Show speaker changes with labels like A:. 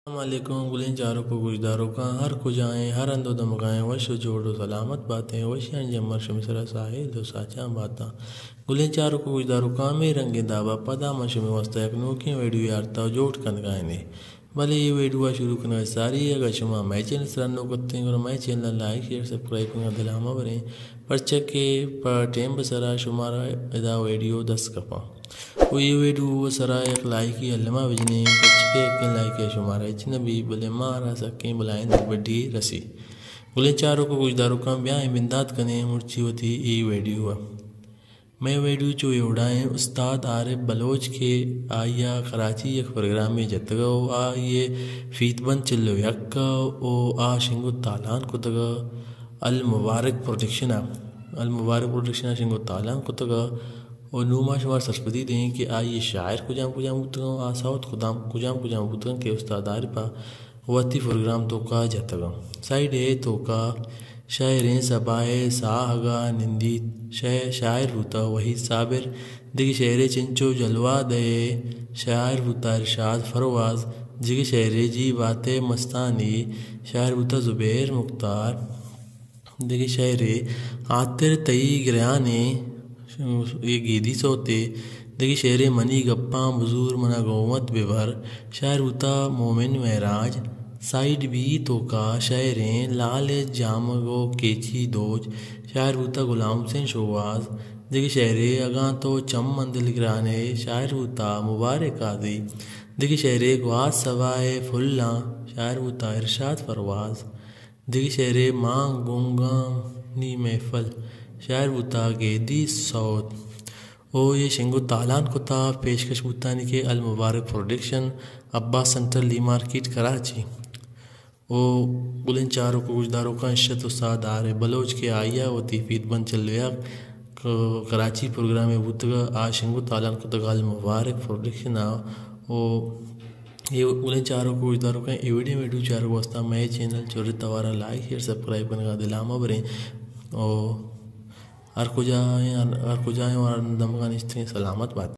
A: वालेकुम गुलें चारों को गुजदारों का हर खुजाएँ हर अंदो दमगाएँ वश जोड़ो सलामत बातें वशियान जमर शमिसरा साहे दो साचा बाता गुलें चारों को गुजदारों का में रंगे दावा पदा मशमी वस्ता एक नोकी वीडियो यारता जोड़ कन गायने भले ये वीडियो शुरू करना सारी अगर शुमा मैं चैनल सरानो करते हैं और मैं चैनल लाइक शेयर सब्सक्राइब करना दिलामा बरें पर्चे के पर टेम बसरा शुमारा इदा वीडियो 10 कपा वो ये वीडियो सरा एक लाइक ही अल्लमा विजने पर्चे के लाइक है शुमारा इचन भी बोले मारा सकें बुलाएं बड्डी रसी बोले चारों को गुजदारों का ब्याह बिंदात कने मुर्ची होती ये वीडियो मैं वीडियो चो एवढाएं उस्ताद आरिफ बलोच के आया कराची एक प्रोग्राम में जतगो आ ये फीतबंद चिल्लो यक ओ आ शिंगो तालान कुतग अल मुबारक प्रोडक्शन शिंगो तालान कुतग और नूमा शुमार सरस्वती दें कि आ ये शायर कुजाम उतगो आ साउथ कुजाम उतगन के उस्ताद आरिफा वती प्रोग्राम तो का जतगो साइड है तो का शायरें सबाए साहगा निंदी शायर होता वही साबिर दिग शेरे चिंचो जलवा दे शायर होता इरशाद फरवाज जिग शेरे जी बातें मस्तानी शायर होता जुबैर मुख्तार दिग शेरे आतिर तई गिरयाने ये गीदी सोते दिग शेरे मनी गप्पा बुजूर मना गोमत बेभर शायर होता मोमिन महराज साइड भी तो का शायरें लाल जामगो केची दोज शायर होता गुलाम हुसैन शोवाज दिग शेरे अगा तो चम मंदिल गिराने शायर होता मुबारक आदि दिग शेरे ग्वास सवाए फुल्ला शायर होता इरशाद फरवाज दिग शेरे माँ गुंगा नी महफल शायर होता गेदी सौत ओ ये शिंगो तालान कुता पेशकश मुतानी के अल मुबारक प्रोडक्शन अब्बास सेंट्रल ली मार्केट कराची ओ गुलें चारों को गुजदारों का इश्शत उस्ताद आरिफ बलोच के आया होती फीतबंद चलया कराची प्रोग्राम में बुतगा आ शिंगो तालान कुतगा अल मुबारक प्रोडक्शन ओ ये गुलें चारों को गुजदारों का वीडियो चारों वास्ता मैं चैनल चोरी तवारा लाइक शेयर सब्सक्राइब करने का दिलामा बरें और हर को जाए और दमगान इस सलामत बात।